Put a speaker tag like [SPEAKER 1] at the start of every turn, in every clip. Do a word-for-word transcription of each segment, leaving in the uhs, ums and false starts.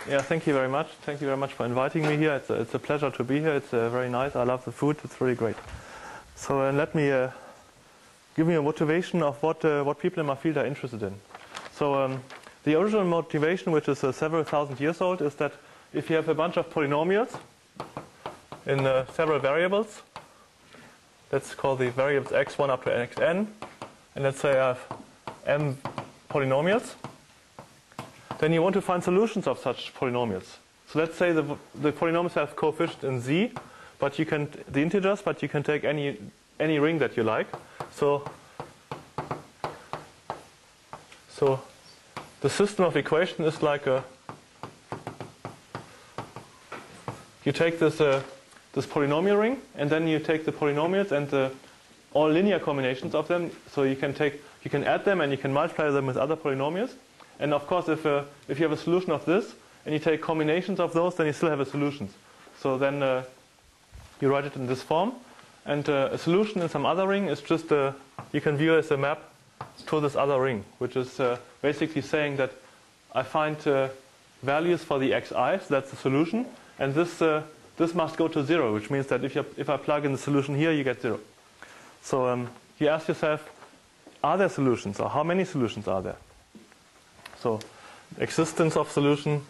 [SPEAKER 1] Yeah, thank you very much. Thank you very much for inviting me here. It's a, it's a pleasure to be here. It's uh, very nice. I love the food. It's really great. So uh, let me uh, give me a motivation of what uh, what people in my field are interested in. So um, the original motivation, which is uh, several thousand years old, is that if you have a bunch of polynomials in uh, several variables, let's call the variables x one up to xn, and let's say I have m polynomials, then you want to find solutions of such polynomials. So let's say the, the polynomials have coefficient in z, but you can the integers, but you can take any any ring that you like. So so the system of equation is like a you take this uh, this polynomial ring, and then you take the polynomials and the all linear combinations of them. So you can take you can add them and you can multiply them with other polynomials. And of course, if uh, if you have a solution of this and you take combinations of those, then you still have a solution. So then uh, you write it in this form, and uh, a solution in some other ring is just uh, you can view as a map to this other ring, which is uh, basically saying that I find uh, values for the xi, so that's the solution, and this uh, this must go to zero, which means that if you if I plug in the solution here, you get zero. So um, you ask yourself, are there solutions, or how many solutions are there? So existence of solution,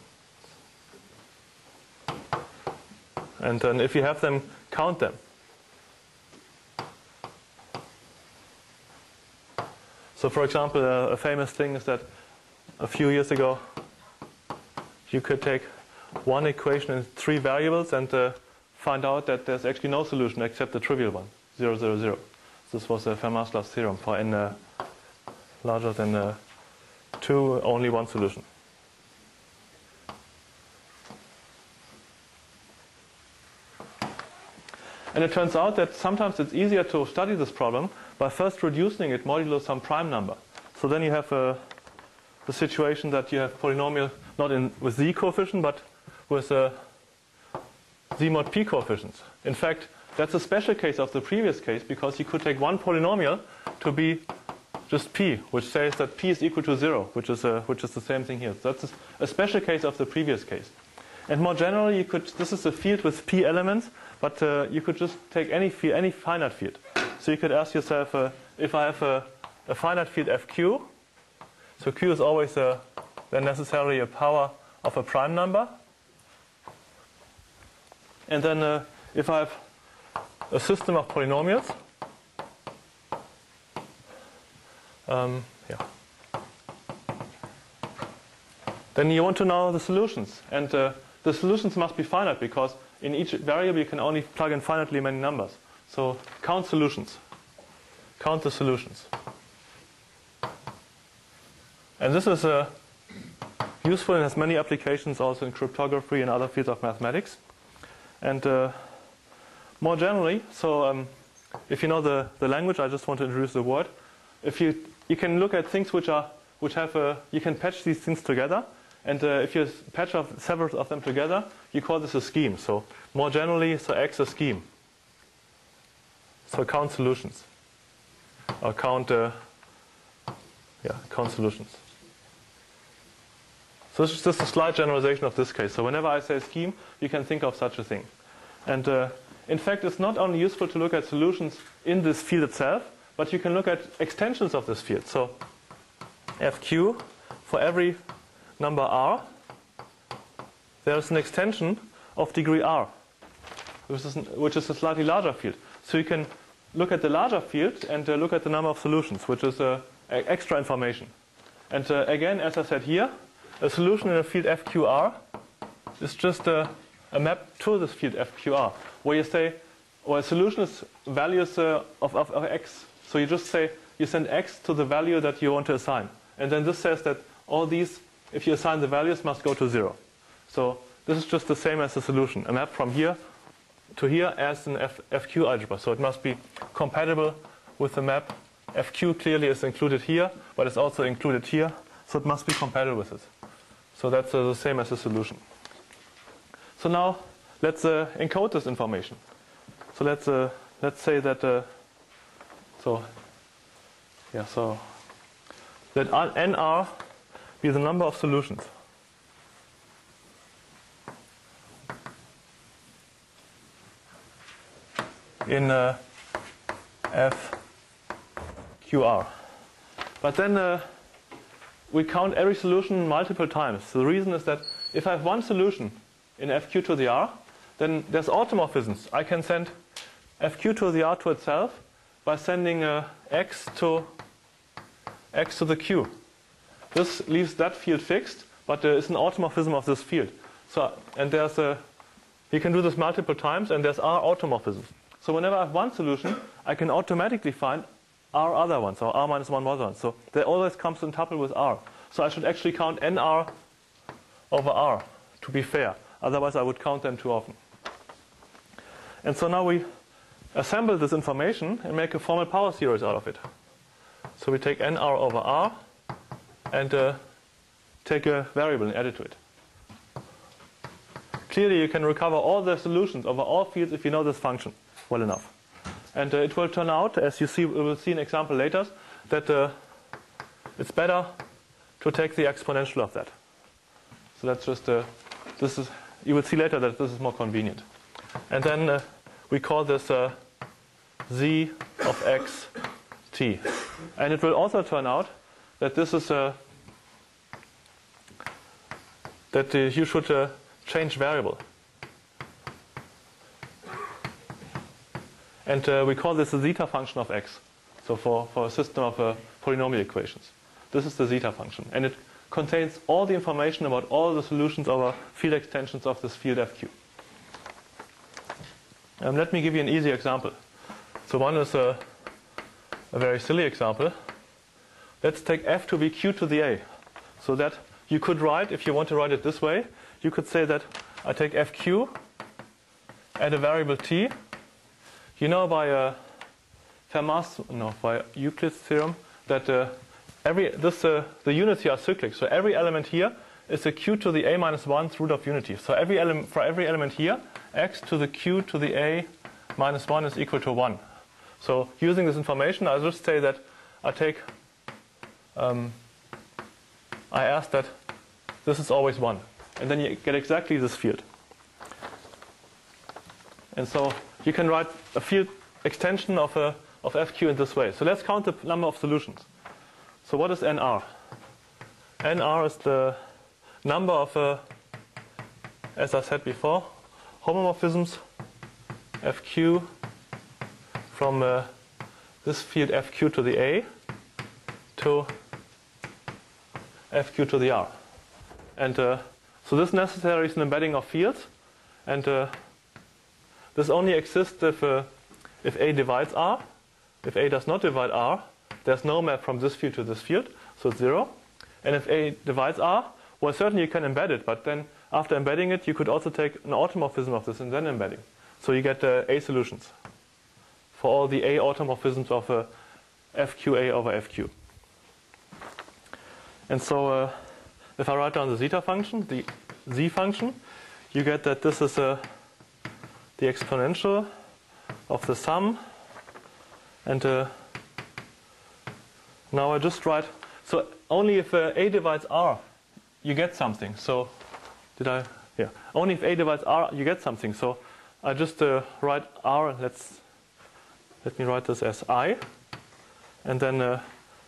[SPEAKER 1] and then if you have them, count them. So for example, a, a famous thing is that a few years ago you could take one equation in three variables and uh, find out that there's actually no solution except the trivial one, zero, zero, zero. This was uh, Fermat's last theorem for n uh, larger than uh, two, only one solution. And it turns out that sometimes it's easier to study this problem by first reducing it modulo some prime number. So then you have uh, the situation that you have polynomial not in with z coefficient, but with uh, z mod p coefficients. In fact, that's a special case of the previous case, because you could take one polynomial to be just p, which says that p is equal to zero, which is a, which is the same thing here. So that's a, a special case of the previous case. And more generally, you could this is a field with p elements, but uh, you could just take any field, any finite field. So you could ask yourself, uh, if I have a, a finite field f q, so q is always a, then necessarily a power of a prime number. And then uh, if I have a system of polynomials, um, yeah, then you want to know the solutions. And uh, the solutions must be finite, because in each variable you can only plug in finitely many numbers. So count solutions. Count the solutions. And this is uh, useful and has many applications also in cryptography and other fields of mathematics. And uh, more generally, so um, if you know the, the language, I just want to introduce the word. If you you can look at things which are which have a, you can patch these things together, and uh, if you patch of several of them together, you call this a scheme. So more generally, so X a scheme. So count solutions, or count uh, yeah count solutions. So this is just a slight generalization of this case. So whenever I say scheme, you can think of such a thing. And uh, in fact, it's not only useful to look at solutions in this field itself, but you can look at extensions of this field. So F Q, for every number R, there's an extension of degree R, which is, which is a slightly larger field. So you can look at the larger field and uh, look at the number of solutions, which is uh, extra information. And uh, again, as I said here, a solution in a field F Q R is just uh, a map to this field F Q R, where you say, well, a solution is values uh, of, of, of x. So you just say, you send x to the value that you want to assign. And then this says that all these, if you assign the values, must go to zero. So this is just the same as the solution, a map from here to here as an F, FQ algebra. So it must be compatible with the map. F Q clearly is included here, but it's also included here. So it must be compatible with it. So that's uh, the same as the solution. So now let's uh, encode this information. So let's uh, let's say that uh, so yeah so that N R be the number of solutions. in uh, F Q R. But then uh, we count every solution multiple times. So the reason is that if I have one solution in F Q to the R, then there's automorphisms. I can send F Q to the R to itself by sending uh, X to X to the Q. This leaves that field fixed, but there is an automorphism of this field. So, and there's a, you can do this multiple times, and there's R automorphisms. So whenever I have one solution, I can automatically find R other ones, or R minus one other ones. So there always comes in tuple with R. So I should actually count N R over R to be fair. Otherwise, I would count them too often. And so now we assemble this information and make a formal power series out of it. So we take N R over R and uh, take a variable and add it to it. Clearly, you can recover all the solutions over all fields if you know this function well enough. And uh, it will turn out, as you see, we will see an example later, that uh, it's better to take the exponential of that. So that's just, uh, this is, you will see later that this is more convenient. And then uh, we call this uh, z of x t. And it will also turn out that this is uh, that uh, you should uh, change variable. And uh, we call this the zeta function of x. So for, for a system of uh, polynomial equations. This is the zeta function. And it contains all the information about all the solutions over field extensions of this field F Q. Um, let me give you an easy example. So one is a, a very silly example. Let's take F to be Q to the A. So that you could write, if you want to write it this way, you could say that I take F Q, add a variable t. You know by uh, Fermat's, no, by Euclid's theorem that uh, every this uh, the units here are cyclic. So every element here is a Q to the A minus one root of unity. So every element for every element here, x to the Q to the A minus one is equal to one. So using this information, I'll just say that I take, um, I ask that this is always one. And then you get exactly this field. And so you can write a field extension of, a, of F Q in this way. So let's count the number of solutions. So what is N R? N R is the number of, uh, as I said before, homomorphisms F Q from uh, this field F Q to the A to F Q to the R. And uh, so this necessarily is an embedding of fields. And uh, this only exists if, uh, if A divides R. If A does not divide R, there's no map from this field to this field, so it's zero. And if A divides R, well, certainly you can embed it, but then after embedding it, you could also take an automorphism of this and then embedding. So you get uh, A solutions for all the A automorphisms of uh, F Q A over F Q. And so uh, if I write down the zeta function, the z function, you get that this is uh, the exponential of the sum. And uh, now I just write, so only if uh, A divides R, you get something. So did I? Yeah. Only if A divides R, you get something. So I just uh, write R. Let's let me write this as I, and then uh,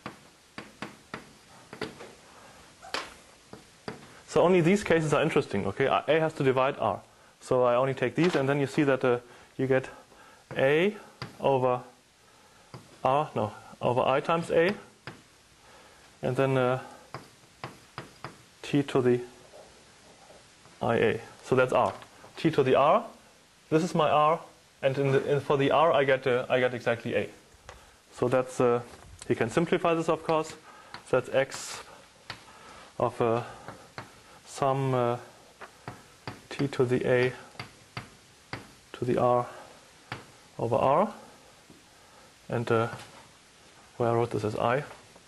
[SPEAKER 1] so only these cases are interesting. Okay, A has to divide R. So I only take these, and then you see that uh, you get A over R, no, over I times A, and then uh, T to the I A. So that's R. T to the R. This is my R, and in the, in, for the R, I get uh, I get exactly A. So that's uh, you can simplify this, of course. So that's X of uh, some uh, T to the A to the R over R, and uh, where I wrote this as I.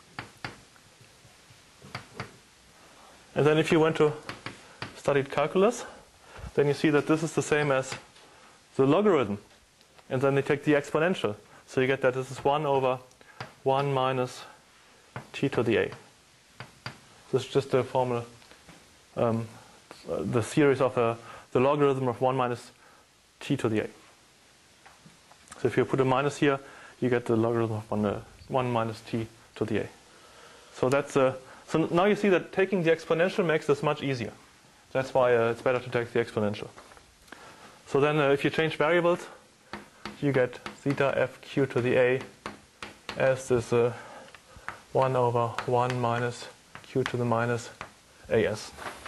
[SPEAKER 1] And then if you went to studied calculus, then you see that this is the same as the logarithm. And then they take the exponential. So you get that this is one over one minus t to the a. This is just the formula, um, the series of uh, the logarithm of one minus t to the a. So if you put a minus here, you get the logarithm of one, uh, one minus t to the a. So that's uh, so now you see that taking the exponential makes this much easier. That's why uh, it's better to take the exponential. So then uh, if you change variables, you get zeta f q to the a as this uh, one over one minus q to the minus as.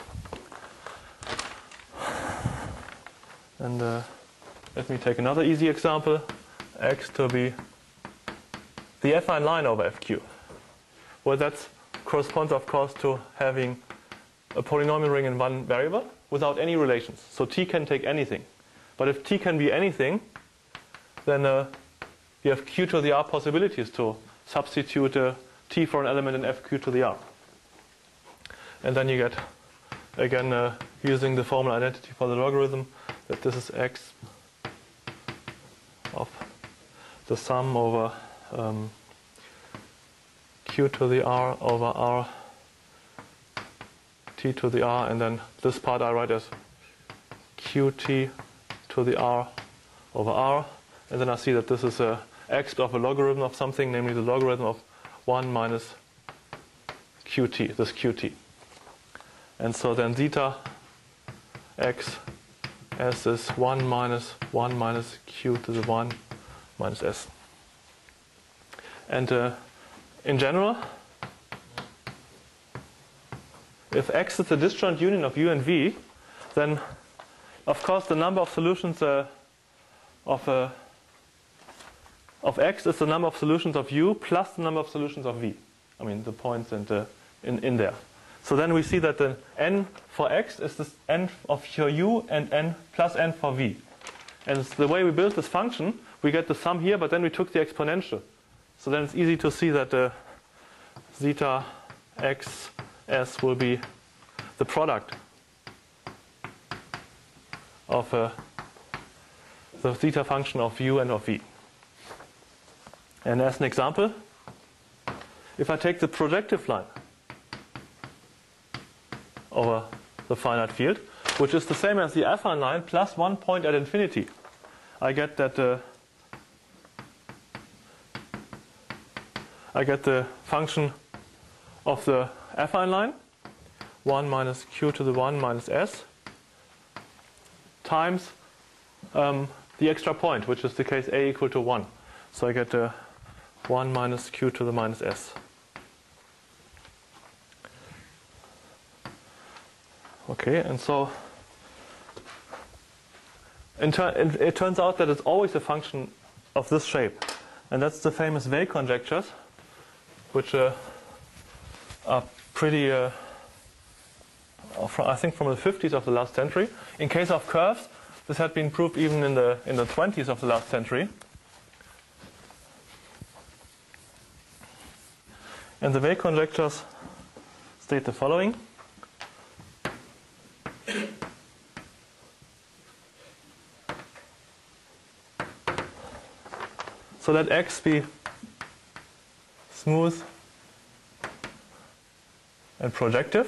[SPEAKER 1] And uh, let me take another easy example. X to be the affine line over fq. Well, that corresponds, of course, to having a polynomial ring in one variable without any relations. So t can take anything. But if t can be anything, then uh, you have q to the r possibilities to substitute uh, t for an element in fq to the r. And then you get, again, uh, using the formal identity for the logarithm, that this is x of the sum over um, q to the r over r t to the r, and then this part I write as qt to the r over r, and then I see that this is a x of a logarithm of something, namely the logarithm of one minus qt, this qt. And so then zeta x as this one minus one minus q to the one minus s. And uh, in general, if x is the disjoint union of u and v, then of course the number of solutions uh, of uh, of x is the number of solutions of u plus the number of solutions of v. I mean the points and uh, in in there. So then we see that the n for x is this n of your u and n plus n for v. And it's the way we build this function, we get the sum here, but then we took the exponential. So then it's easy to see that the zeta x s will be the product of uh, the zeta function of u and of v. And as an example, if I take the projective line over the finite field, which is the same as the affine line plus one point at infinity, I get that uh, I get the function of the affine line, one minus q to the one minus s, times um, the extra point, which is the case a equal to one. So I get uh, one minus q to the minus s. Okay, and so in tur it, it turns out that it's always a function of this shape. And that's the famous Weil conjectures, which uh, are pretty, uh, from, I think from the fifties of the last century. In case of curves, this had been proved even in the, in the twenties of the last century. And the Weil conjectures state the following. So let x be smooth and projective.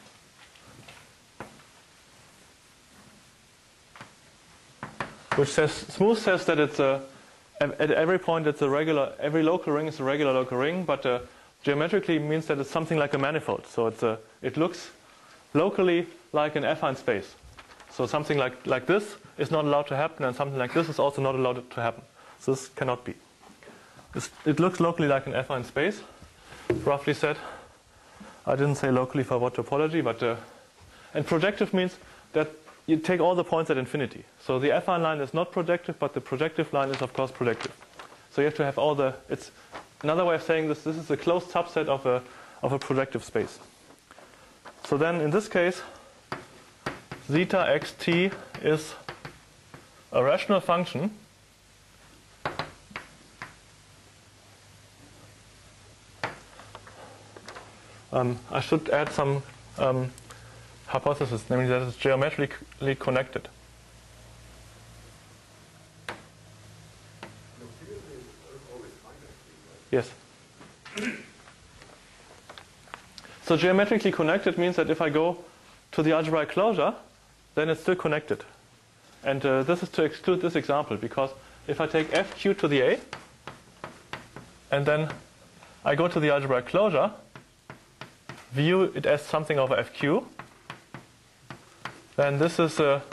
[SPEAKER 1] Which says, smooth says that it's a, at every point it's a regular, every local ring is a regular local ring, but uh, geometrically means that it's something like a manifold. So it's a, it looks locally like an affine space. So something like, like this is not allowed to happen, and something like this is also not allowed to happen. So this cannot be. This, it looks locally like an affine space, roughly said. I didn't say locally for what topology, but uh, and projective means that you take all the points at infinity. So the affine line is not projective, but the projective line is of course projective. So you have to have all the. It's another way of saying this. This is a closed subset of a of a projective space. So then, in this case, zeta xt is a rational function Um, I should add some um, hypothesis, namely that it's geometrically connected. Yes. So geometrically connected means that if I go to the algebraic closure, then it's still connected. And uh, this is to exclude this example, because if I take fq to the a, and then I go to the algebraic closure, view it as something over fq, then this is uh,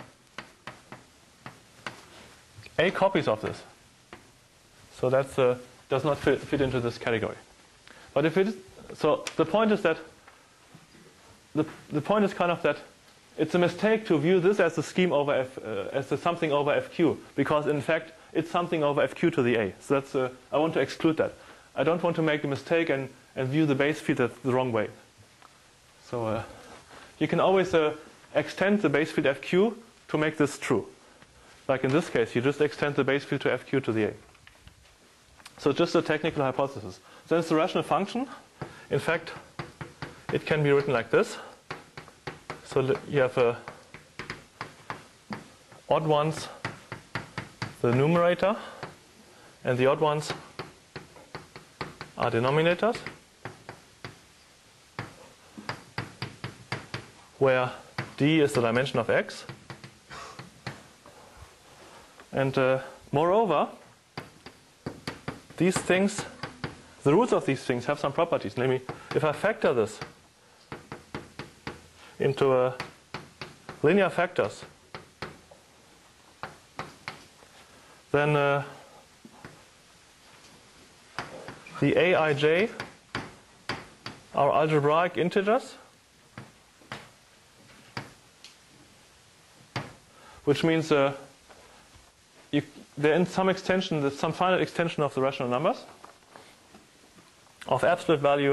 [SPEAKER 1] a copies of this. So that uh, does not fit, fit into this category. But if it is, so the point is that the the point is kind of that it's a mistake to view this as a scheme over f uh, as a something over fq, because in fact it's something over fq to the a. So that's uh, I want to exclude that. I don't want to make a mistake and and view the base field the wrong way. So uh, you can always uh, extend the base field fq to make this true. Like in this case, you just extend the base field to fq to the a. So just a technical hypothesis. Then it's a rational function. In fact, it can be written like this. So you have uh, odd ones, the numerator, and the odd ones are denominators, where d is the dimension of x. And uh, moreover, these things, the roots of these things have some properties. Namely, if I factor this into uh, linear factors, then uh, the aij are algebraic integers, which means uh, you, they're in some extension, there's some finite extension of the rational numbers of absolute value.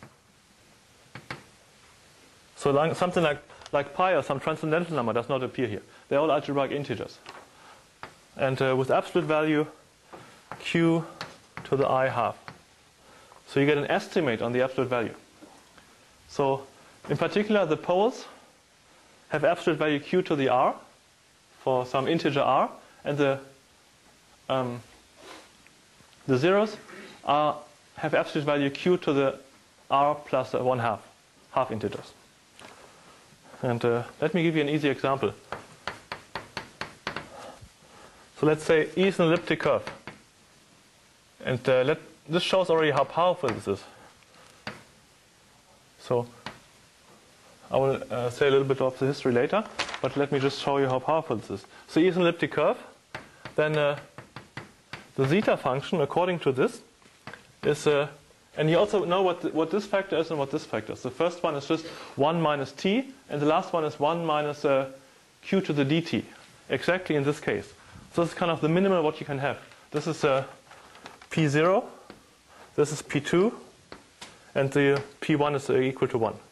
[SPEAKER 1] So long, something like, like pi or some transcendental number does not appear here. They're all algebraic integers. And uh, with absolute value q to the I half. So you get an estimate on the absolute value. So in particular, the poles have absolute value q to the r for some integer r, and the um, the zeros are have absolute value q to the r plus uh, one half, half integers. And uh, let me give you an easy example. So let's say E is an elliptic curve, and uh, let this shows already how powerful this is. So I will uh, say a little bit of the history later, but let me just show you how powerful this is. So E is an elliptic curve, then uh, the zeta function, according to this, is, uh, and you also know what, the, what this factor is and what this factor is. The first one is just one minus t, and the last one is one minus uh, q to the dt, exactly in this case. So this is kind of the minimal what you can have. This is uh, p zero, this is p two, and the p one is uh, equal to one.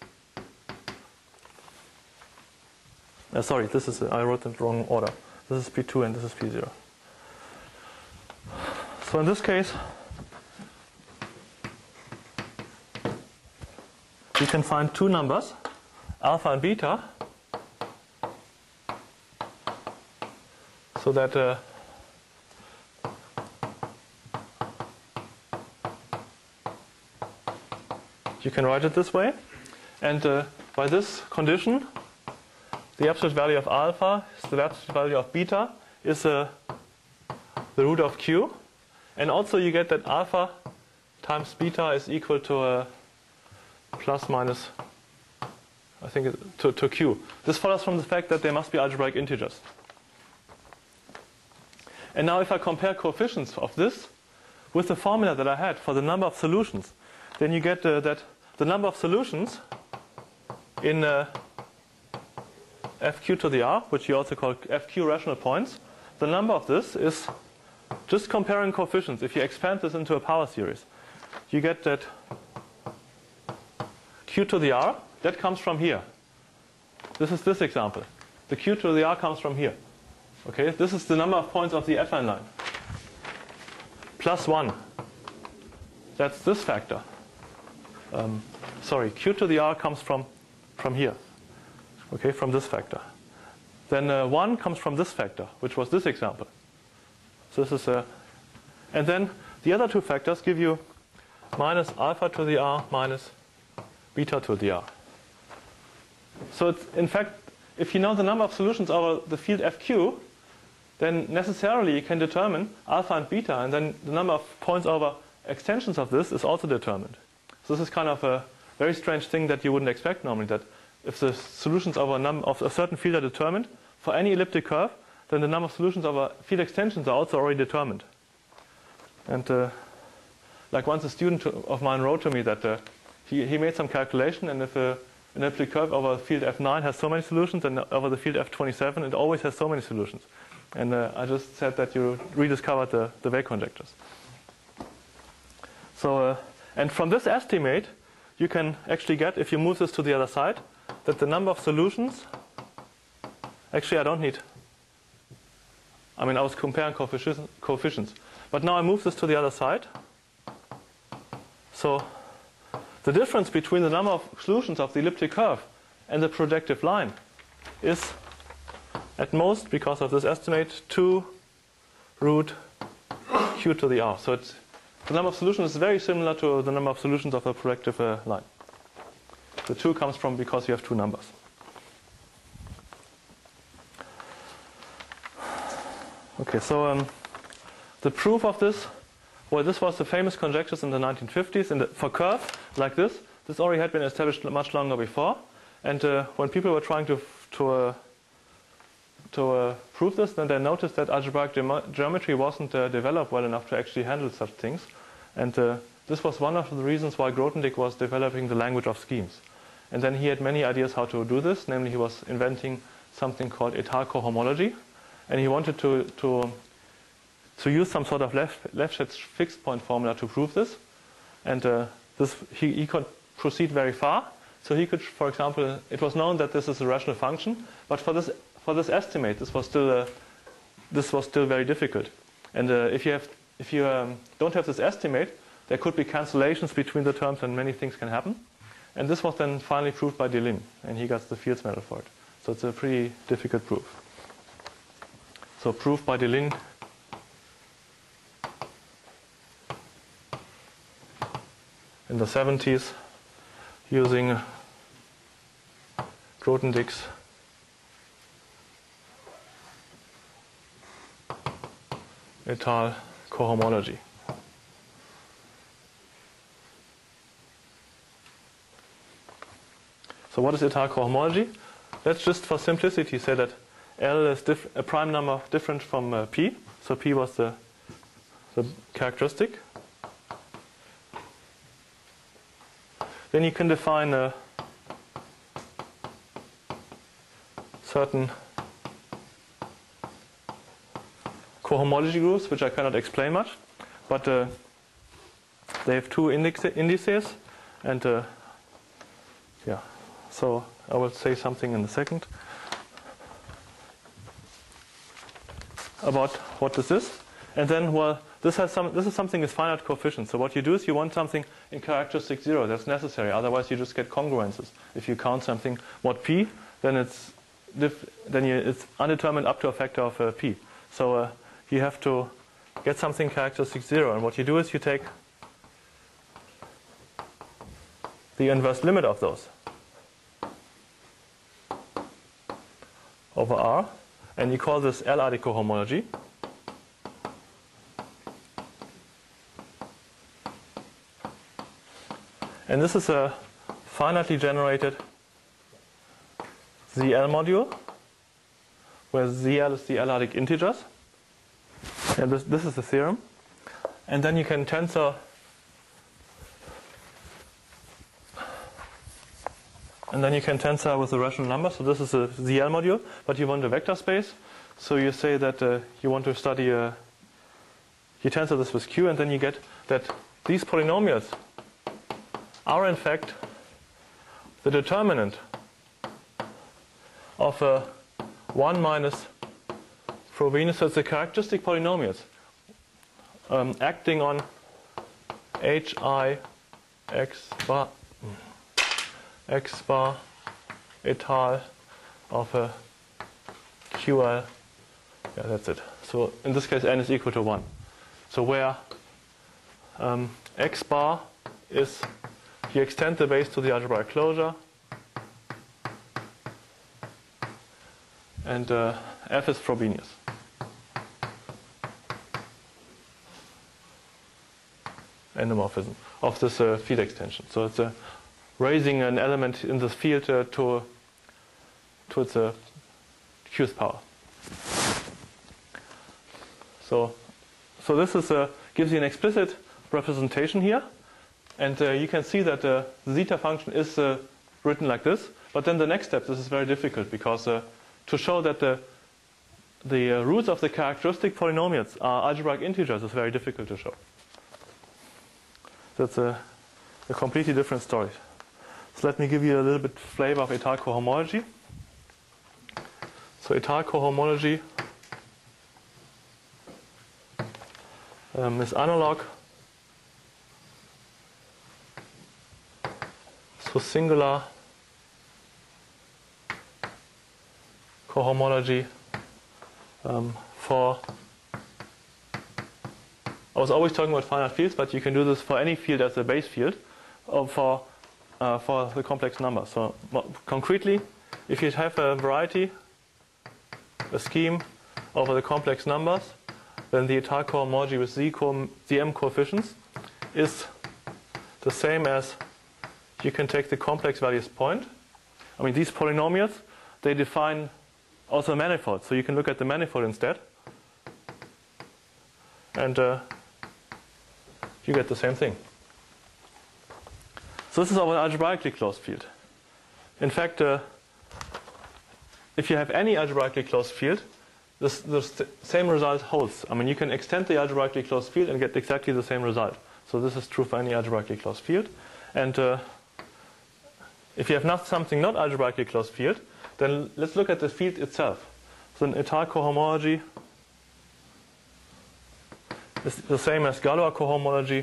[SPEAKER 1] Uh, sorry, this is, uh, I wrote it in the wrong order. This is p two and this is p zero. So in this case, you can find two numbers, alpha and beta, so that uh, you can write it this way. And uh, by this condition, the absolute value of alpha is the absolute value of beta is uh, the root of q. And also you get that alpha times beta is equal to uh, plus minus, I think, it, to, to q. This follows from the fact that they must be algebraic integers. And now if I compare coefficients of this with the formula that I had for the number of solutions, then you get uh, that the number of solutions in uh, fq to the r, which you also call fq rational points, the number of this is, just comparing coefficients, if you expand this into a power series, you get that q to the r, that comes from here. This is this example. The q to the r comes from here. Okay, this is the number of points of the affine line. Plus one. That's this factor. Um, sorry, q to the r comes from, from here. Okay, from this factor. Then uh, one comes from this factor, which was this example. So this is a, and then the other two factors give you minus alpha to the r minus beta to the r. So it's, in fact, if you know the number of solutions over the field fq, then necessarily you can determine alpha and beta, and then the number of points over extensions of this is also determined. So this is kind of a very strange thing that you wouldn't expect normally, that if the solutions of a, num of a certain field are determined for any elliptic curve, then the number of solutions of a field extensions are also already determined. And uh, like once a student of mine wrote to me that uh, he, he made some calculation, and if a, an elliptic curve over field F nine has so many solutions, and over the field F twenty-seven it always has so many solutions. And uh, I just said that you rediscovered the, the wave conjectures. So, uh, and from this estimate, you can actually get, if you move this to the other side, that the number of solutions, actually I don't need, I mean I was comparing coefficients, coefficients, but now I move this to the other side. So the difference between the number of solutions of the elliptic curve and the projective line is at most, because of this estimate, two root q to the r. So it's, the number of solutions is very similar to the number of solutions of a projective uh, line. The two comes from because you have two numbers. Okay, so um, the proof of this, well, this was the famous conjectures in the nineteen fifties. In the, for curves like this, this already had been established much longer before. And uh, when people were trying to to uh, to uh, prove this, then they noticed that algebraic ge geometry wasn't uh, developed well enough to actually handle such things. And uh, this was one of the reasons why Grothendieck was developing the language of schemes. And then he had many ideas how to do this. Namely, he was inventing something called étale cohomology, and he wanted to to to use some sort of left Lefschetz fixed point formula to prove this. And uh, this he, he could proceed very far. So he could, for example, it was known that this is a rational function, but for this for this estimate, this was still uh, this was still very difficult. And uh, if you have if you um, don't have this estimate, there could be cancellations between the terms, and many things can happen. And this was then finally proved by Deligne, and he got the Fields Medal for it. So it's a pretty difficult proof. So proof by Deligne. In the seventies, using Grothendieck's étale cohomology. So what is étale cohomology? Let's just, for simplicity, say that L is a prime number different from uh, P. So P was the, the characteristic. Then you can define a certain cohomology groups, which I cannot explain much, but uh, they have two index indices, and uh, yeah. So I will say something in a second about what this is, and then well, this has some. This is something with finite coefficients. So what you do is you want something in characteristic zero. That's necessary. Otherwise, you just get congruences. If you count something mod p, then it's diff, then you, it's undetermined up to a factor of uh, p. So uh, you have to get something characteristic zero, and what you do is you take the inverse limit of those over R, and you call this L-artic cohomology. And this is a finitely generated Z L module, where Z L is the L-artic integers. And this, this is the theorem. And then you can tensor And then you can tensor with a rational number. So this is a Z L module, but you want a vector space. So you say that uh, you want to study a, you tensor this with Q, and then you get that these polynomials are in fact the determinant of a one minus Frobenius. So it's the characteristic polynomials um, acting on H I X bar X bar étale of a Q L. Yeah, that's it. So in this case, n is equal to one. So where um, X bar is, you extend the base to the algebraic closure, and uh, F is Frobenius. endomorphism of this uh, field extension. So it's uh, raising an element in this field uh, to to its uh, qth power. So so this is uh, gives you an explicit representation here, and uh, you can see that uh, the zeta function is uh, written like this. But then the next step, this is very difficult because uh, to show that the the uh, roots of the characteristic polynomials are algebraic integers is very difficult to show. That's a, a completely different story. So let me give you a little bit flavor of étale cohomology. So étale cohomology um, is analog to singular cohomology um, for, I was always talking about finite fields, but you can do this for any field as a base field, or for uh, for the complex number. So concretely, if you have a variety, a scheme over the complex numbers, then the étale cohomology with z, co z m coefficients is the same as you can take the complex values point. I mean, these polynomials, they define also a manifold. So you can look at the manifold instead. And uh, you get the same thing. So this is our algebraically closed field. In fact, uh, if you have any algebraically closed field, this, the same result holds. I mean, you can extend the algebraically closed field and get exactly the same result. So this is true for any algebraically closed field. And uh, if you have not something not algebraically closed field, then let's look at the field itself. So an étale cohomology is the same as Galois cohomology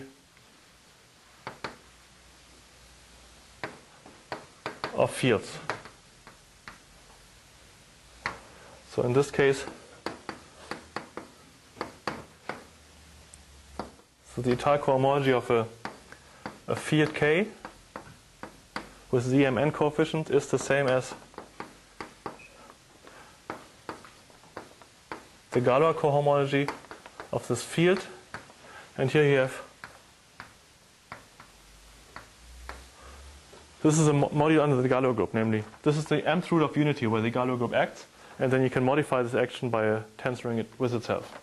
[SPEAKER 1] of fields. So in this case, so the étale cohomology of a, a field K with Z M N coefficient is the same as the Galois cohomology of this field. And here you have, this is a module under the Galois group, namely, this is the mth root of unity where the Galois group acts, and then you can modify this action by uh, tensoring it with itself.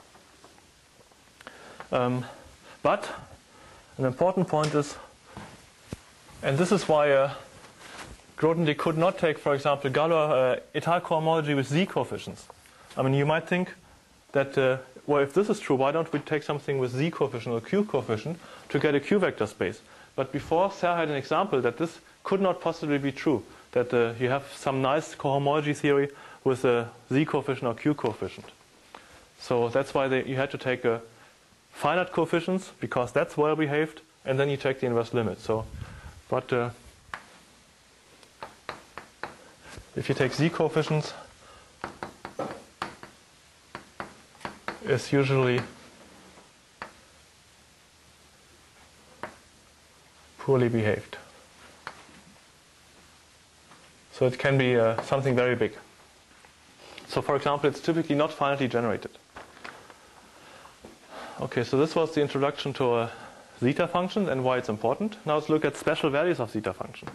[SPEAKER 1] Um, but an important point is, and this is why uh, Grothendieck could not take, for example, Galois uh, étale cohomology with Z coefficients. I mean, you might think that, uh, well, if this is true, why don't we take something with Z coefficient or Q coefficient to get a Q vector space? But before, Serre had an example that this could not possibly be true, that uh, you have some nice cohomology theory with a Z coefficient or Q coefficient. So that's why they, you had to take a finite coefficients, because that's well behaved, and then you take the inverse limit. So, but uh, if you take Z coefficients, it's usually poorly behaved. So it can be uh, something very big. So for example, it's typically not finitely generated. Okay, so this was the introduction to a zeta function and why it's important. Now let's look at special values of zeta function.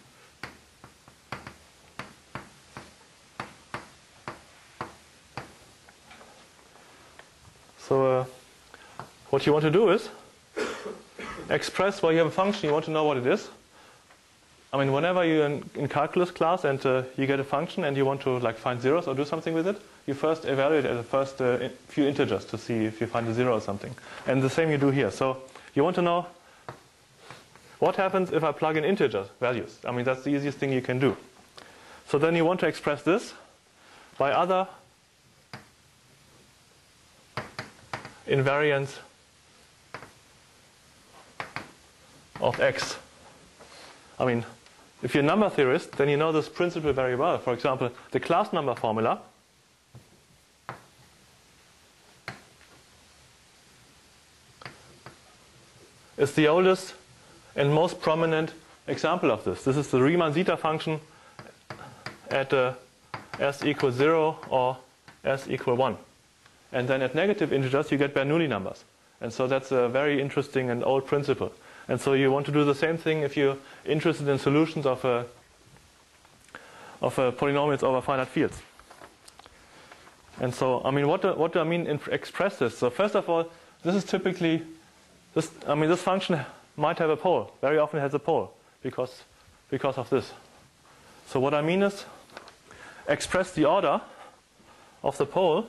[SPEAKER 1] So uh, what you want to do is express, well, you have a function, you want to know what it is. I mean, whenever you're in, in calculus class and uh, you get a function and you want to like find zeros or do something with it, you first evaluate it at the first uh, in few integers to see if you find a zero or something. And the same you do here. So you want to know what happens if I plug in integer values. I mean, that's the easiest thing you can do. So then you want to express this by other invariants of x. I mean, if you're a number theorist, then you know this principle very well. For example, the class number formula is the oldest and most prominent example of this. This is the Riemann zeta function at uh, s equals zero or s equal one. And then at negative integers, you get Bernoulli numbers. And so that's a very interesting and old principle. And so you want to do the same thing if you're interested in solutions of a, of a polynomials over finite fields. And so, I mean, what do, what do I mean in express this? So first of all, this is typically, this, I mean, this function might have a pole. Very often it has a pole because, because of this. So what I mean is, express the order of the pole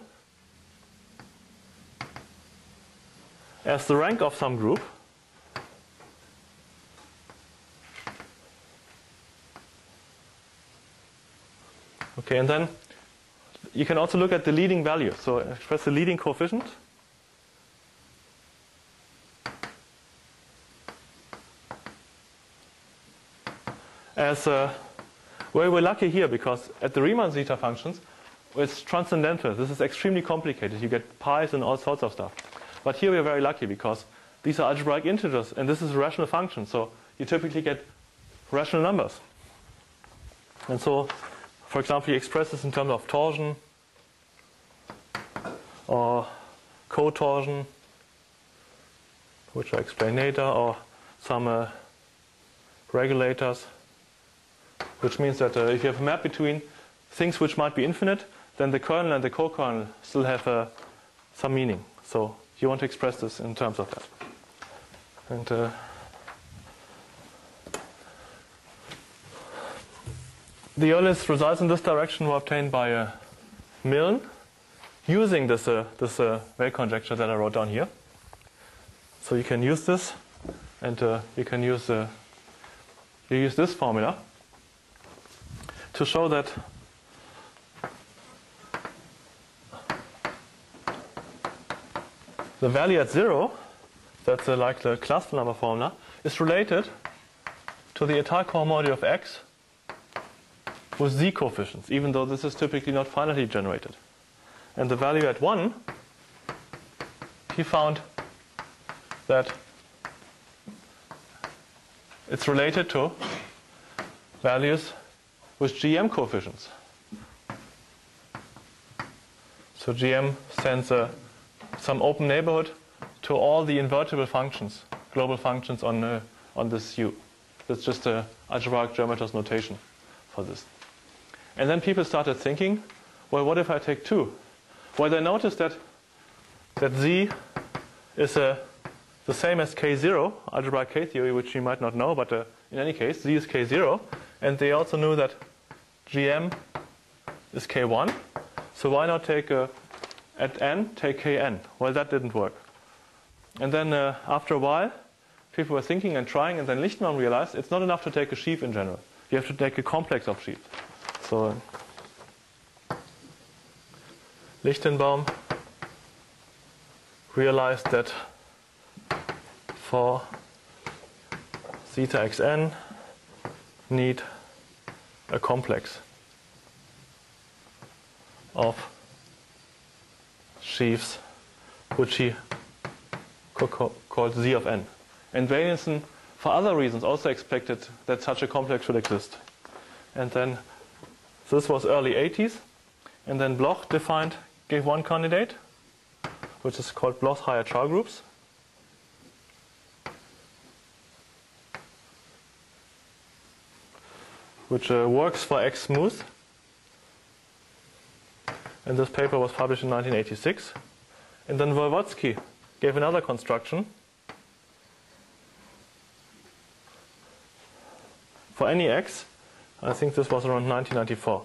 [SPEAKER 1] as the rank of some group okay, and then you can also look at the leading value. So express the leading coefficient as uh, well, we're lucky here because at the Riemann zeta functions it's transcendental. This is extremely complicated. You get pi's and all sorts of stuff. But here we're very lucky because these are algebraic integers and this is a rational function. So you typically get rational numbers. And so, for example, you express this in terms of torsion or cotorsion, which I explain later, or some uh, regulators, which means that uh, if you have a map between things which might be infinite, then the kernel and the co-kernel still have uh, some meaning. So you want to express this in terms of that. And uh, the earliest results in this direction were obtained by uh, Milne using this, uh, this uh, Weil conjecture that I wrote down here. So you can use this, and uh, you can use, uh, you use this formula to show that the value at zero, that's uh, like the cluster number formula, is related to the état cohomology of x with z coefficients, even though this is typically not finitely generated. And the value at one, he found that it's related to values with G M coefficients. So G M sends a some open neighborhood to all the invertible functions, global functions on uh, on this U. That's just a algebraic geometer's notation for this. And then people started thinking, well, what if I take two? Well, they noticed that that Z is uh, the same as K zero, algebraic K theory, which you might not know, but uh, in any case, Z is K zero. And they also knew that G M is K one. So why not take uh, at n, take Kn? Well, that didn't work. And then uh, after a while, people were thinking and trying, and then Lichtenbaum realized it's not enough to take a sheaf in general. You have to take a complex of sheaves. So Lichtenbaum realized that for zeta xn need a complex of sheaves which he called Z of n. And Valenson, for other reasons, also expected that such a complex should exist. And then this was early eighties, and then Bloch defined, gave one candidate, which is called Bloch higher Char groups. Which uh, works for X smooth. And this paper was published in nineteen eighty-six. And then Wojewodsky gave another construction for any X. I think this was around nineteen ninety-four.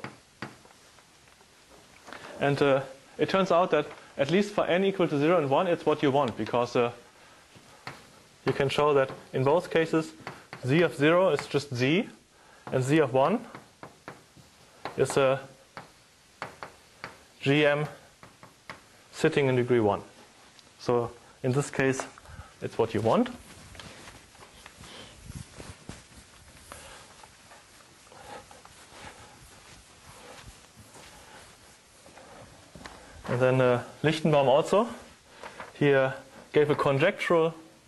[SPEAKER 1] And uh, it turns out that at least for n equal to zero and one, it's what you want, because uh, you can show that in both cases, Z of zero is just Z, and Z of one is a G M sitting in degree one. So in this case, it's what you want. And then uh, Lichtenbaum also here gave a conjectural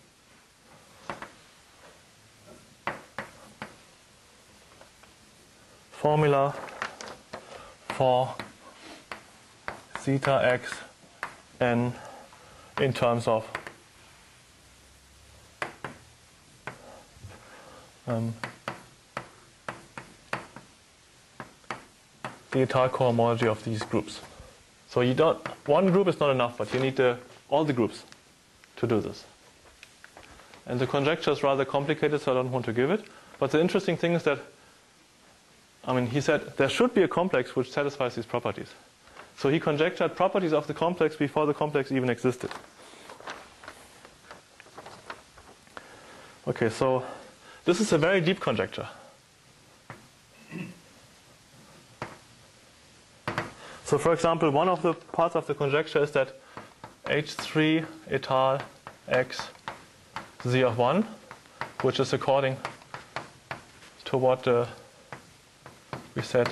[SPEAKER 1] formula for zeta x n in terms of um, the entire cohomology of these groups. So you don't, one group is not enough, but you need uh, all the groups to do this. And the conjecture is rather complicated, so I don't want to give it. But the interesting thing is that, I mean, he said there should be a complex which satisfies these properties. So he conjectured properties of the complex before the complex even existed. Okay, so this is a very deep conjecture. So for example, one of the parts of the conjecture is that H three etal x z of one, which is according to what uh, we said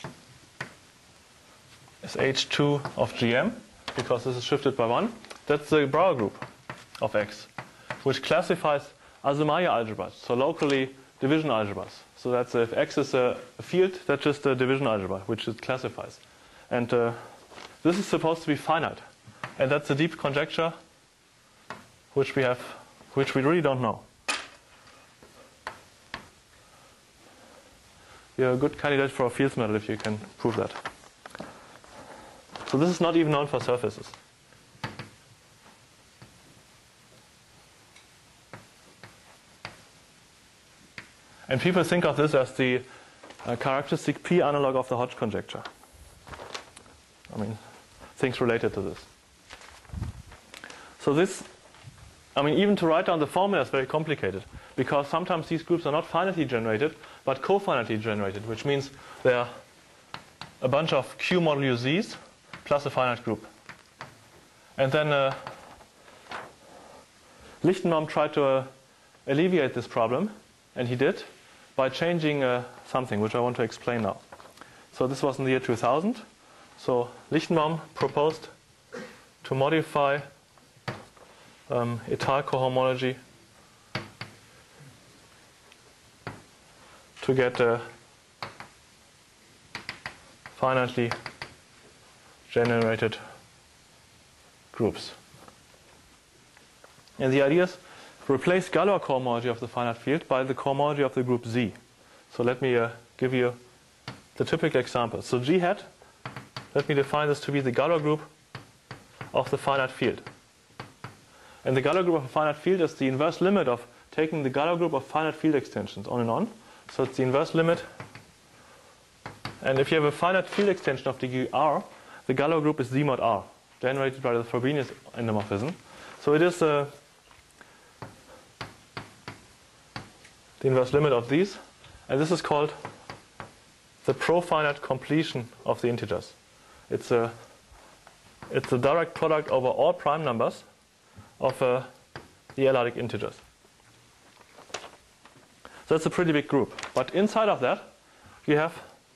[SPEAKER 1] is H two of G M, because this is shifted by one. That's the Brouwer group of X, which classifies Asemayer algebras, so locally division algebras. So that's uh, if X is a field, that's just a division algebra, which it classifies. And uh, this is supposed to be finite. And that's a deep conjecture which we have, which we really don't know. You're a good candidate for a Fields medal if you can prove that. So this is not even known for surfaces. And people think of this as the uh, characteristic P analog of the Hodge conjecture. I mean, things related to this. So this, I mean, even to write down the formula is very complicated, because sometimes these groups are not finitely generated, but cofinitely generated, which means they are a bunch of Q modulo Z's plus a finite group. And then uh, Lichtenbaum tried to uh, alleviate this problem, and he did, by changing uh, something, which I want to explain now. So this was in the year two thousand. So Lichtenbaum proposed to modify um, etal cohomology to get uh, finitely generated groups. And the idea is replace Galois cohomology of the finite field by the cohomology of the group Z. So let me uh, give you the typical example. So G hat, let me define this to be the Galois group of the finite field. And the Galois group of a finite field is the inverse limit of taking the Galois group of finite field extensions on and on. So it's the inverse limit. And if you have a finite field extension of degree R, the Galois group is Z mod R, generated by the Frobenius endomorphism. So it is uh, the inverse limit of these. And this is called the profinite completion of the integers. It's a, it's a direct product over all prime numbers of uh, the L-adic integers. So that's a pretty big group. But inside of that, you have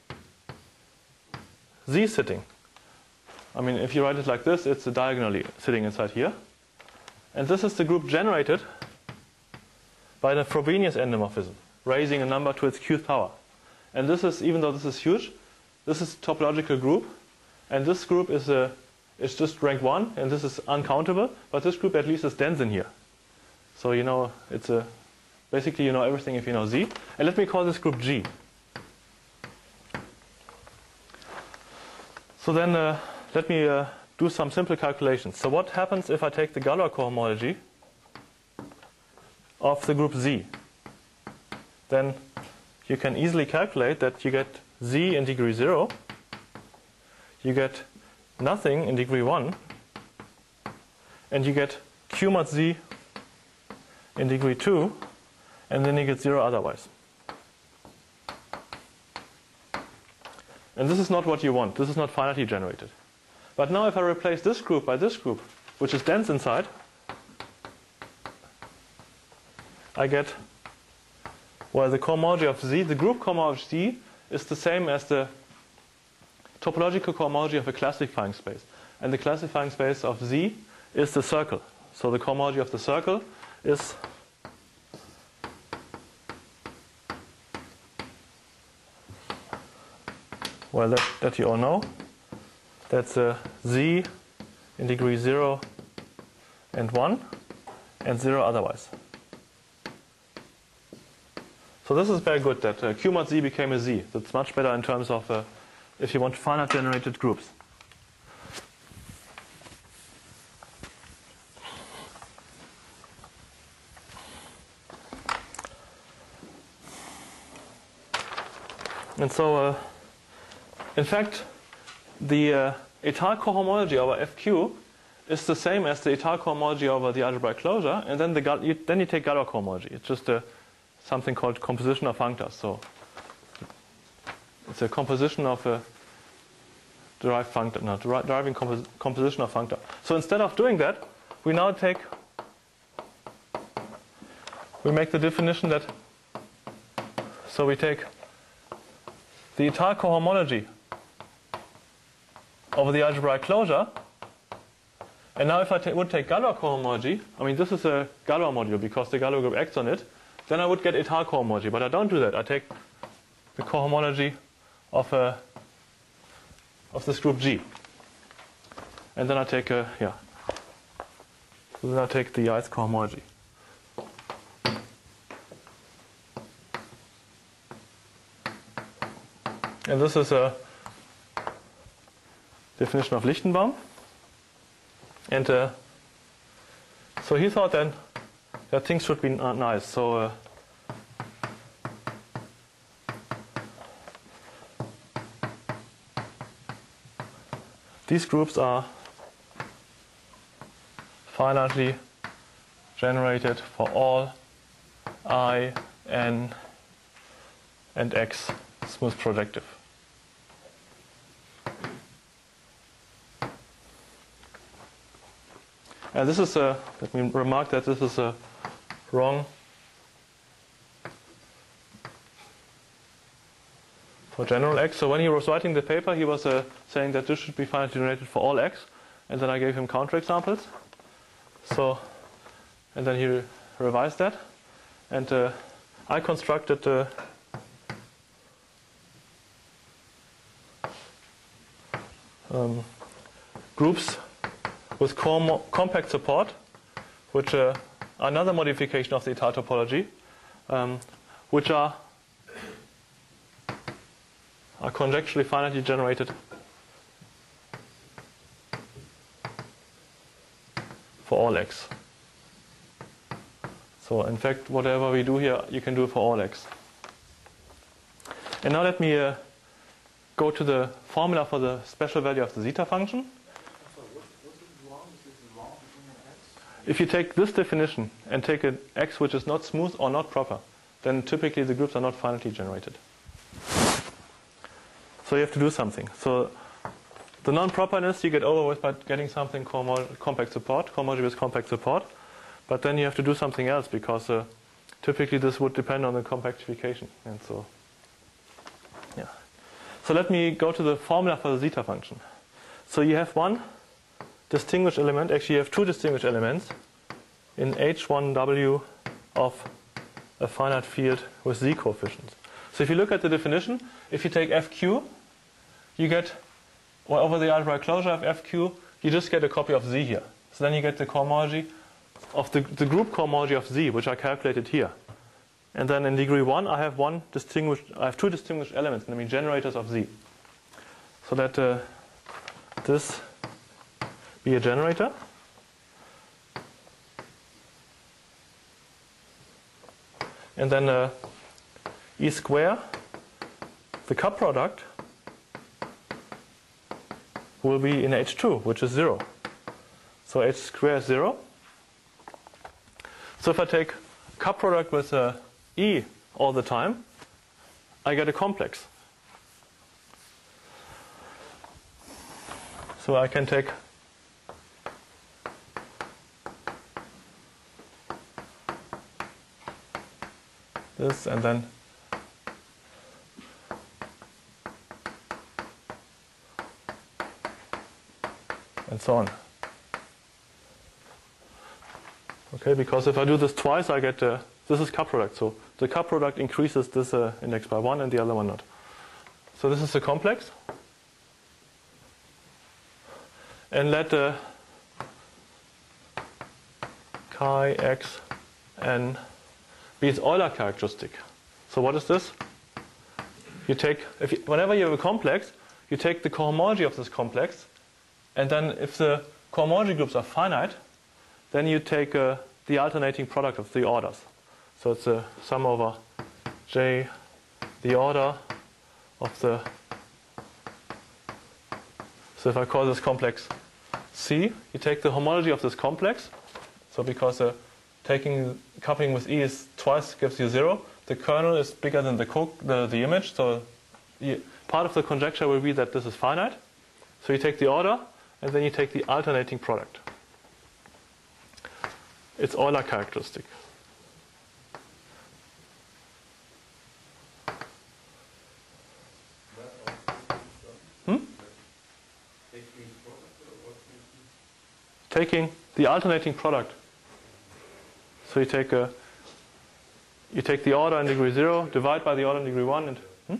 [SPEAKER 1] Z sitting. I mean, if you write it like this, it's diagonally sitting inside here. And this is the group generated by the Frobenius endomorphism, raising a number to its qth power. And this is, even though this is huge, this is a topological group. And this group is, a, is just rank one, and this is uncountable. But this group at least is dense in here. So you know, it's a, basically you know everything if you know Z. And let me call this group G. So then uh, let me uh, do some simple calculations. So what happens if I take the Galois cohomology of the group Z? Then you can easily calculate that you get Z in degree zero, you get nothing in degree one, and you get Q mod Z in degree two, and then you get zero otherwise. And this is not what you want. This is not finitely generated. But now if I replace this group by this group, which is dense inside, I get, well, the cohomology of Z, the group cohomology of Z is the same as the topological cohomology of a classifying space. And the classifying space of Z is the circle. So the cohomology of the circle is well, that, that you all know. That's uh, Z in degree zero and one, and zero otherwise. So this is very good that uh, Q mod Z became a Z. That's much better in terms of uh, if you want finite generated groups. And so, uh, in fact, the uh, étale cohomology over F Q is the same as the étale cohomology over the algebraic closure, and then the you, then you take Galois cohomology. It's just a, something called composition of functors. So it's a composition of a derived functor, no, deri deriving compos composition of functor. So instead of doing that, we now take we make the definition that so we take the étale cohomology over the algebraic closure. And now if I would take Galois cohomology, I mean this is a Galois module because the Galois group acts on it, then I would get étale cohomology. But I don't do that. I take the cohomology of a of this group G. And then I take a yeah. So then I take the ith cohomology. And this is a definition of Lichtenbaum. And uh, so he thought then that things should be nice. So uh, these groups are finitely generated for all I, N, and X smooth projective. And this is a, let me remark that this is a wrong for general X. So when he was writing the paper, he was uh, saying that this should be finitely generated for all X. And then I gave him counterexamples. So, and then he re revised that. And uh, I constructed uh, um, groups with com compact support, which uh, are another modification of the étale topology, um, which are, are conjecturally finitely generated for all X. So in fact, whatever we do here, you can do for all X. And now let me uh, go to the formula for the special value of the zeta function. If you take this definition and take an X which is not smooth or not proper, then typically the groups are not finitely generated. So you have to do something. So the non-properness you get over with by getting something called compact support, cohomology with compact support. But then you have to do something else because uh, typically this would depend on the compactification. And so, yeah. So let me go to the formula for the zeta function. So you have one distinguished element, actually you have two distinguished elements in H one W of a finite field with Z coefficients. So if you look at the definition, if you take F Q, you get, well, over the algebraic closure of F Q, you just get a copy of Z here. So then you get the cohomology of the, the group cohomology of Z, which I calculated here. And then in degree one, I have one distinguished, I have two distinguished elements, I mean generators of Z. So that uh, this be a generator. And then uh, E square, the cup product, will be in H two, which is zero. So H square is zero. So if I take cup product with uh, E all the time, I get a complex. So I can take this and then and so on. Okay, because if I do this twice, I get uh, this is cup product. So the cup product increases this uh, index by one and the other one not. So this is the complex. And let uh, chi x n be its Euler characteristic. So what is this? You take, if you, whenever you have a complex, you take the cohomology of this complex, and then if the cohomology groups are finite, then you take uh, the alternating product of the orders. So it's a sum over J, the order of the, so if I call this complex C, you take the homology of this complex. So because uh, taking coupling with E is twice gives you zero, the kernel is bigger than the, co the, the image, so you, part of the conjecture will be that this is finite. So you take the order, and then you take the alternating product. It's Euler characteristic. Hmm? Taking the alternating product. So you take a, you take the order in degree zero, divide by the order in degree one, and hmm?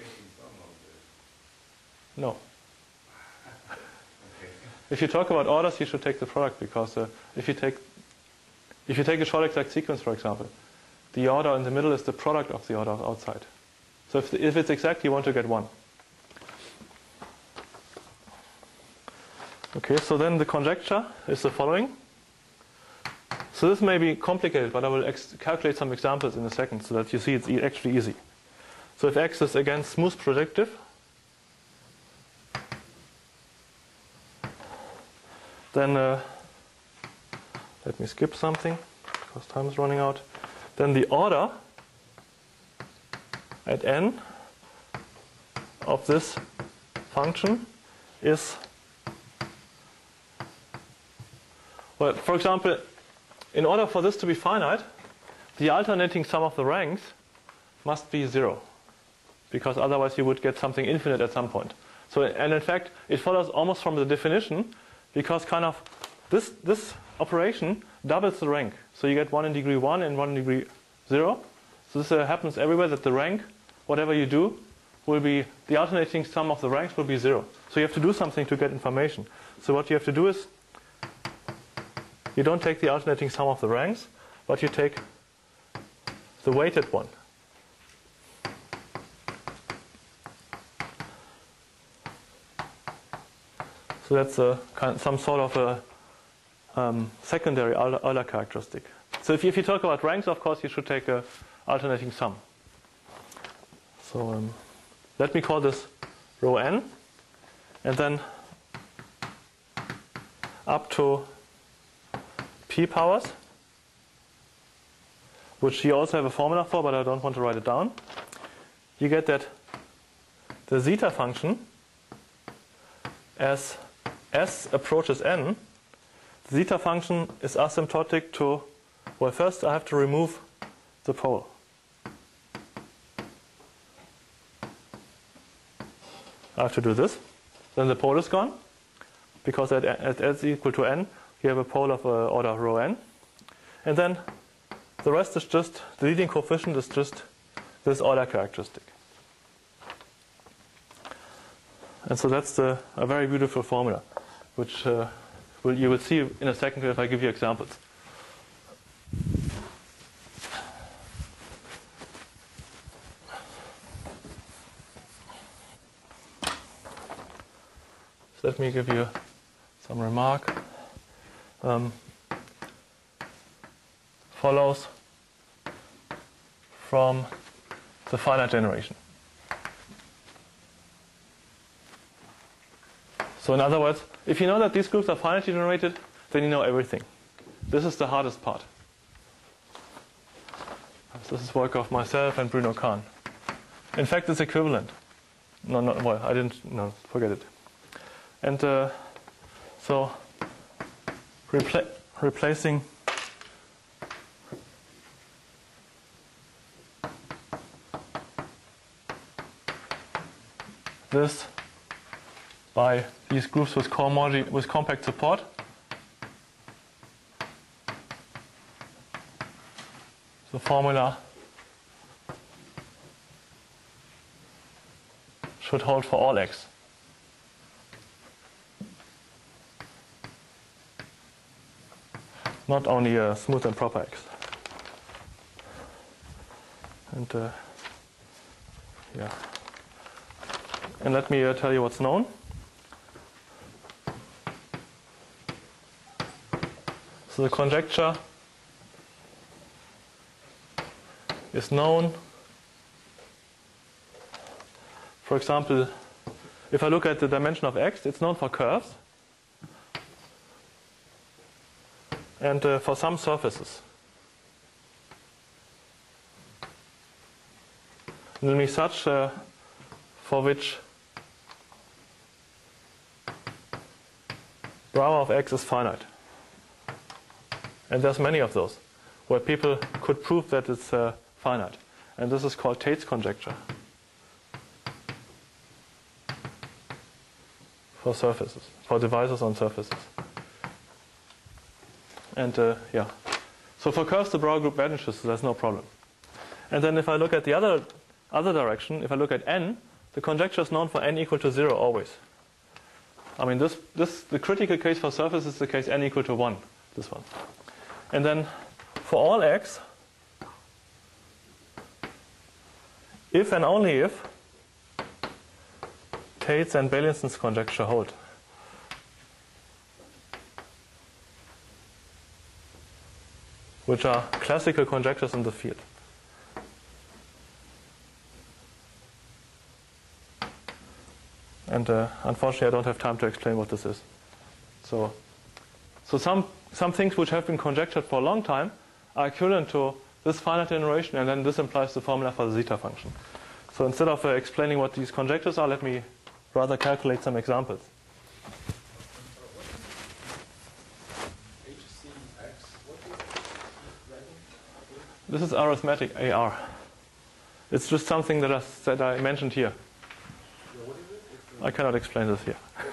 [SPEAKER 1] No. If you talk about orders, you should take the product, because uh, if you take if you take a short exact sequence, for example, the order in the middle is the product of the order outside. So if, if it's exact, you want to get one. Okay, so then the conjecture is the following. So this may be complicated, but I will ex calculate some examples in a second so that you see it's e actually easy. So if X is again smooth projective, then uh, let me skip something because time is running out. Then the order at n of this function is, well, for example, in order for this to be finite, the alternating sum of the ranks must be zero, because otherwise you would get something infinite at some point. So, and in fact, it follows almost from the definition, because kind of this this operation doubles the rank. So you get one in degree one and one in degree zero. So this uh, happens everywhere, that the rank, whatever you do, will be the alternating sum of the ranks will be zero. So you have to do something to get information. So what you have to do is, you don't take the alternating sum of the ranks, but you take the weighted one. So that's a kind, some sort of a um, secondary Euler characteristic. So if you, if you talk about ranks, of course, you should take a alternating sum. So um, let me call this rho n, and then up to p powers, which you also have a formula for, but I don't want to write it down. You get that the zeta function, as s approaches n, the zeta function is asymptotic to, well, first I have to remove the pole. I have to do this. Then the pole is gone, because at, at s equal to n, you have a pole of uh, order rho n. And then the rest is just, the leading coefficient is just this Euler characteristic. And so that's the, a very beautiful formula, which uh, will, you will see in a second if I give you examples. So let me give you some remark. Um, follows from the finite generation. So in other words, if you know that these groups are finitely generated, then you know everything. This is the hardest part. This is work of myself and Bruno Kahn. In fact, it's equivalent. No, no, well, I didn't, no, forget it. And uh, so repla replacing this by these groups with cohomology, with compact support. The formula should hold for all x. Not only a smooth and proper x. And uh, yeah. And let me uh, tell you what's known. So the conjecture is known. For example, if I look at the dimension of x, it's known for curves and uh, for some surfaces. Namely such uh, for which Brouwer of x is finite. And there's many of those where people could prove that it's uh, finite. And this is called Tate's conjecture for surfaces, for devices on surfaces. And uh, yeah, so for curves the Brouwer group vanishes, so there's no problem. And then if I look at the other other direction, if I look at n, the conjecture is known for n equal to zero always. I mean, this this the critical case for surface is the case n equal to one. This one. And then for all x, if and only if Tate's and Baileinson's conjecture hold. Which are classical conjectures in the field. And uh, unfortunately I don't have time to explain what this is. So, so some, some things which have been conjectured for a long time are equivalent to this finite generation, and then this implies the formula for the zeta function. So instead of uh, explaining what these conjectures are, let me rather calculate some examples. This is arithmetic A R. It's just something that I, that I mentioned here. I cannot explain this here.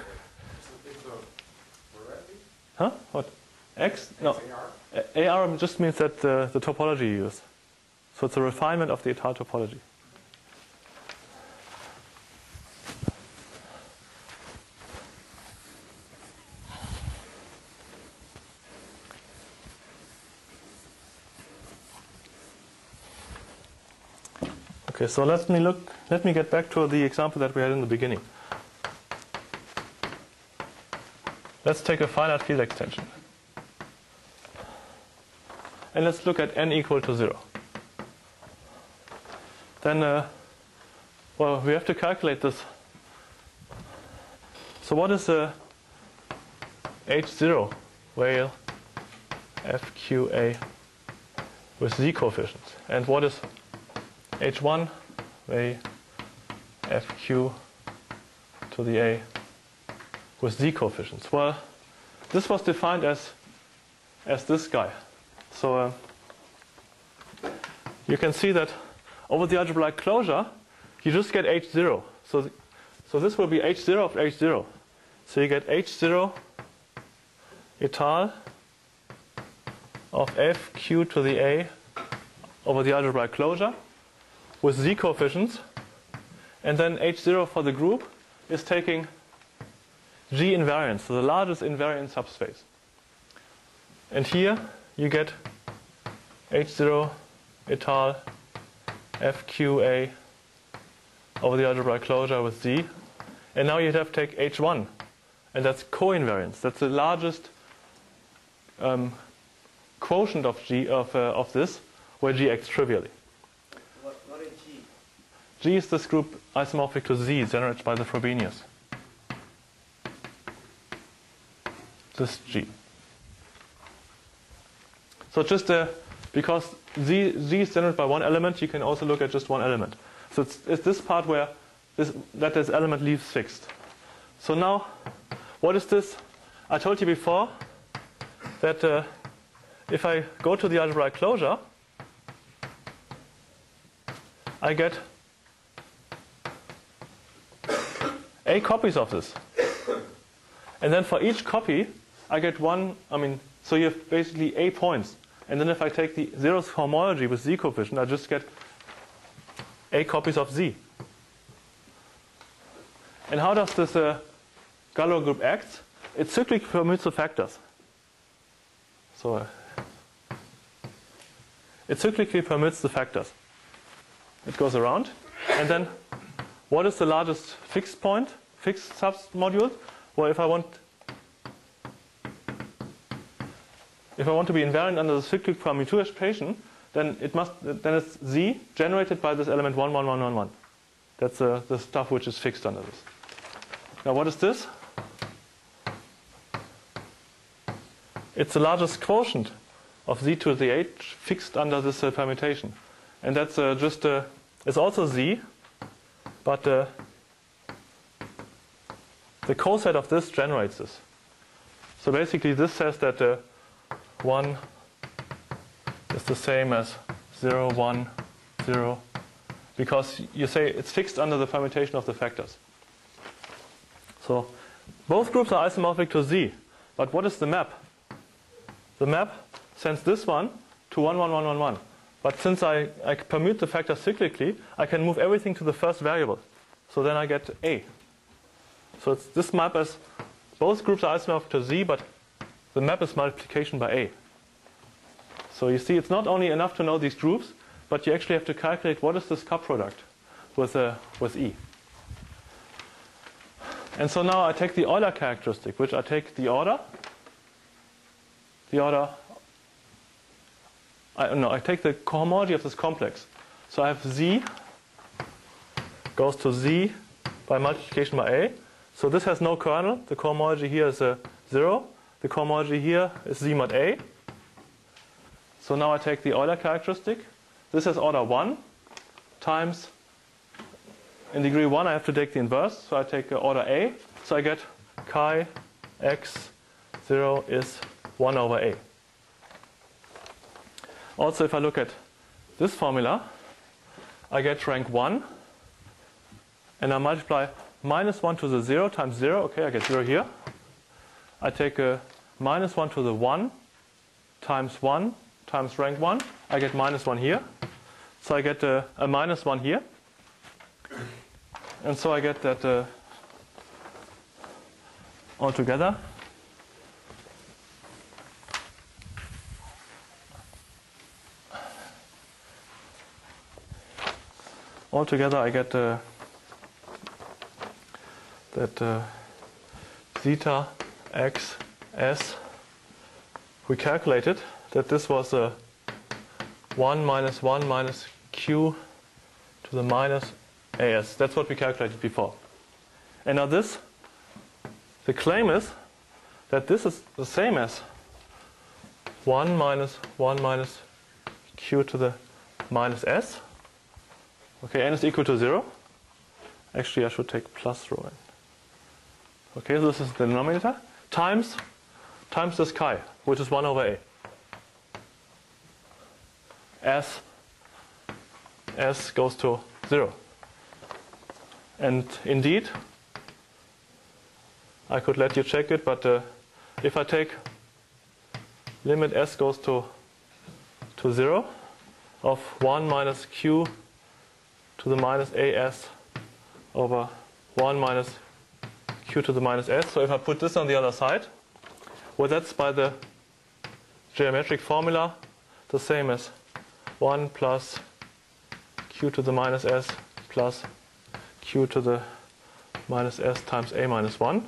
[SPEAKER 1] Huh? What? X? No. A R just means that the, the topology you use. So it's a refinement of the étale topology. Okay, so let me look. Let me get back to the example that we had in the beginning. Let's take a finite field extension. And let's look at n equal to zero. Then, uh, well, we have to calculate this. So what is uh, H zero? Well, F Q A with z coefficients. And what is H one? Well, F Q to the A with z coefficients. Well, this was defined as as this guy. So uh, you can see that over the algebraic closure, you just get H zero. So, th so this will be H zero of H zero. So you get H zero étale of F Q to the A over the algebraic closure with z coefficients. And then H zero for the group is taking G invariance, so the largest invariant subspace. And here you get H zero étale F Q A over the algebraic closure with Z. And now you'd have to take H one, and that's co-invariance. That's the largest um, quotient of G of uh, of this, where G acts trivially.
[SPEAKER 2] What, what is G?
[SPEAKER 1] G is this group isomorphic to Z generated by the Frobenius. This G. So just uh, because Z, Z is generated by one element, you can also look at just one element. So it's, it's this part where this, that this element leaves fixed. So now, what is this? I told you before that uh, if I go to the algebraic closure, I get A copies of this. And then for each copy, I get one, I mean, so you have basically A points. And then if I take the zeroth homology with Z coefficient, I just get A copies of Z. And how does this uh, Galois group act? It cyclically permutes the factors. So uh, it cyclically permits the factors. It goes around, and then what is the largest fixed point, fixed submodule? Well, if I want if I want to be invariant under the cyclic permutation, then it must then it's Z generated by this element one one one one one. That's uh, the stuff which is fixed under this. Now, what is this? It's the largest quotient of Z to the H fixed under this uh, permutation, and that's uh, just uh, it's also Z, but uh, the coset of this generates this. So basically, this says that uh, one is the same as zero, one, zero, because you say it's fixed under the permutation of the factors. So both groups are isomorphic to Z, but what is the map? The map sends this one to one, one, one, one, one. But since I, I permute the factors cyclically, I can move everything to the first variable. So then I get A. So it's this map as both groups are isomorphic to Z, but the map is multiplication by A. So you see, it's not only enough to know these groups, but you actually have to calculate what is this coproduct with, uh, with E. And so now I take the Euler characteristic, which I take the order, the order, I, no, I take the cohomology of this complex. So I have Z goes to Z by multiplication by A. So this has no kernel. The cohomology here is a zero. The cohomology here is Z mod A. So now I take the Euler characteristic. This has order one times, in degree one I have to take the inverse. So I take uh, order A. So I get chi x zero is one over A. Also, if I look at this formula, I get rank one. And I multiply minus one to the zero times zero. Okay, I get zero here. I take a minus one to the one times one times rank one. I get minus one here. So I get a, a minus one here. And so I get that uh, altogether. Altogether I get uh, that uh, zeta x s, we calculated that this was a uh, one minus one minus q to the minus as. That's what we calculated before. And now this, the claim is that this is the same as one minus one minus q to the minus s. Okay, n is equal to zero. Actually, I should take plus rho n. Okay, so this is the denominator times times this chi, which is one over a. S s goes to zero. And indeed, I could let you check it, but uh, if I take limit s goes to to zero of one minus q to the minus as over one minus q to the minus s. So if I put this on the other side, well, that's by the geometric formula the same as one plus q to the minus s plus q to the minus s times a minus one.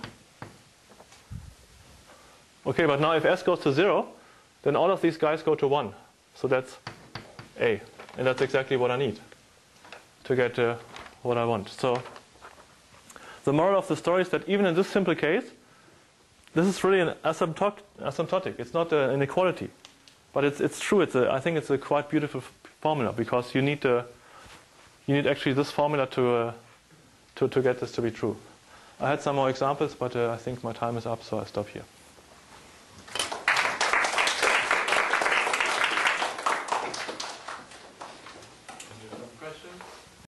[SPEAKER 1] Okay, but now if s goes to zero, then all of these guys go to one. So that's a. And that's exactly what I need to get uh, what I want. So the moral of the story is that even in this simple case, this is really an asymptotic. asymptotic. It's not uh, an inequality. But it's, it's true. It's a, I think it's a quite beautiful f formula, because you need, uh, you need actually this formula to, uh, to, to get this to be true. I had some more examples, but uh, I think my time is up, so I stop here.